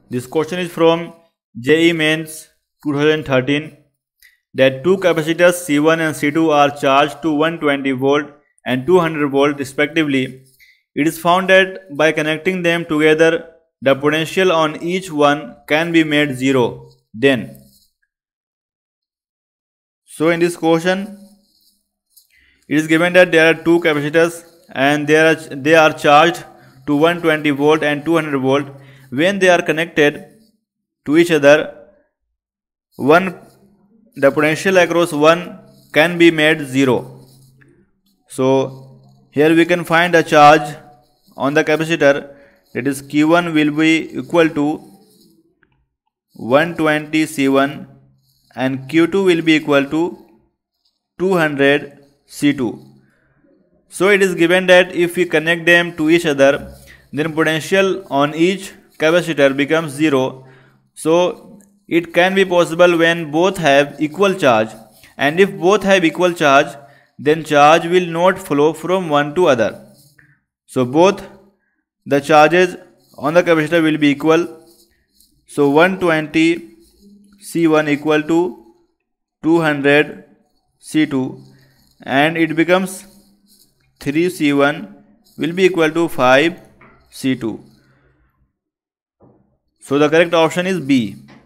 This question is from JEE Mains 2013, that two capacitors C1 and C2 are charged to 120 volt and 200 volt respectively. It is found that by connecting them together, the potential on each one can be made zero. Then, so in this question, it is given that there are two capacitors and they are charged to 120 volt and 200 volt. When they are connected to each other, the potential across one can be made zero. So here we can find a charge on the capacitor, that is Q1 will be equal to 120 C1 and Q2 will be equal to 200 C2. So it is given that if we connect them to each other, then potential on each capacitor becomes zero. So it can be possible when both have equal charge, and if both have equal charge, then charge will not flow from one to other. So both the charges on the capacitor will be equal. So 120 C1 equal to 200 C2, and it becomes 3 C1 will be equal to 5 C2. So the correct option is B.